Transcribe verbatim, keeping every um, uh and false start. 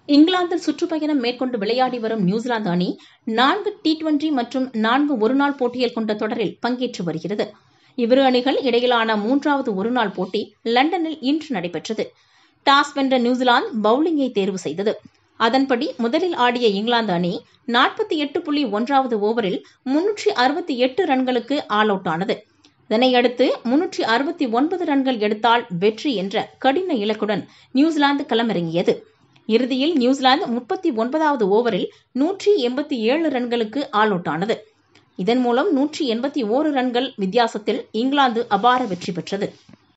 இங்கிலாந்தில் சுற்றுப்பயணம் மேற்கொண்டு விளையாடி வரும் நியூசிலாந்து அணி நான்கு டி டுவெண்டி மற்றும் நான்கு ஒருநாள் போட்டிகள் கொண்ட தொடரில் பங்கேற்று வருகிறது. இவ்விரு அணிகள் இடையிலான மூன்றாவது ஒருநாள் போட்டி லண்டனில் இன்று நடைபெற்றது. டாஸ் வென்ற நியூசிலாந்து பவுலிங்கை தேர்வு செய்தது. அதன்படி முதலில் ஆடிய இங்கிலாந்து அணி நாற்பத்தி எட்டு புள்ளி ஒன்றாவது ஓவரில் முன்னூற்றி அறுபத்தி எட்டு ரன்களுக்கு ஆல் அவுட் ஆனது. இதனையடுத்து முன்னூற்றி அறுபத்தி ஒன்பது ரன்கள் எடுத்தால் வெற்றி என்ற கடின இலக்குடன் நியூசிலாந்து களமிறங்கியது. இறுதியில் நியூசிலாந்து முப்பத்தி ஒன்பதாவது ஓவரில் நூற்றி எண்பத்தி ஏழு ரன்களுக்கு ஆல் அவுட் ஆனது. இதன் மூலம் நூற்றி எண்பத்தி ஓரு ரன்கள் வித்தியாசத்தில் இங்கிலாந்து அபார வெற்றி பெற்றது.